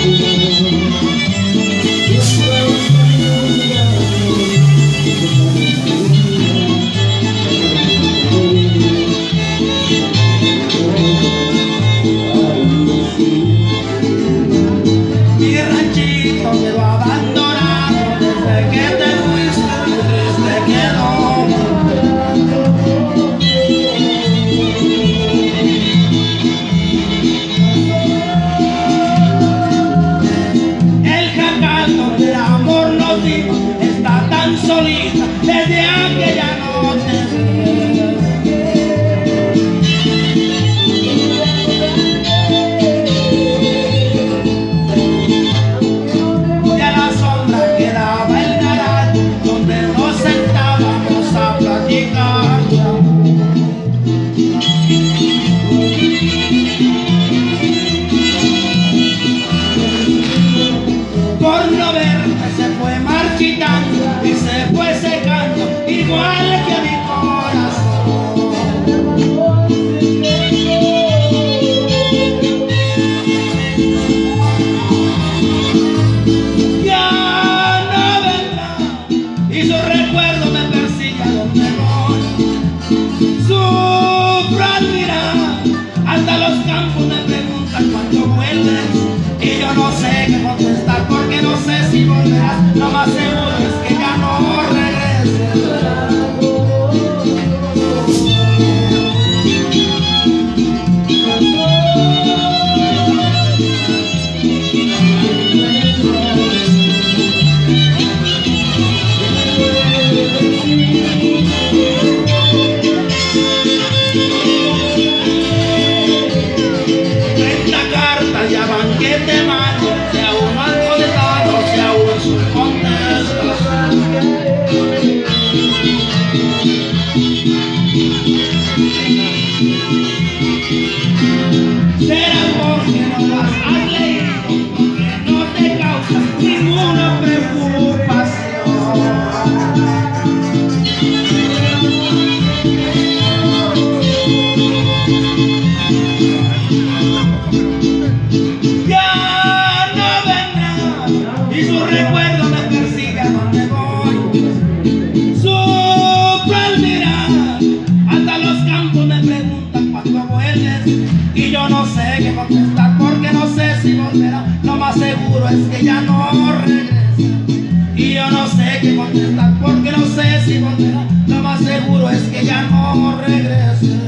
Está tan solita desde aquella noche. Y a la sombra quedaba el garaje donde nos sentábamos a platicar. Por no verme se fue marchitando y se fue secando igual que mi corazón. Ya no vendrá y su recuerdo me persigue a donde voy. Sufro al mirar hasta los campos, me preguntan cuándo vuelves y yo no sé qué contestar porque no sé si volverás. Lo más seguro es que ya no regreses. Esta carta ya van que te mando, si aún no has contestado, si aún sus contestas. Será porque no las has leído, porque no te causa ninguna preocupación. Ya no vendrá y su recuerdo me persigue a donde voy. Sufro al mirar hasta los campos, me preguntan cuándo vuelves y yo no sé qué contestar porque no sé si volverá. Lo más seguro es que ya no regresa y yo no sé qué contestar porque no sé si volverá. Lo más seguro es que ya no regrese.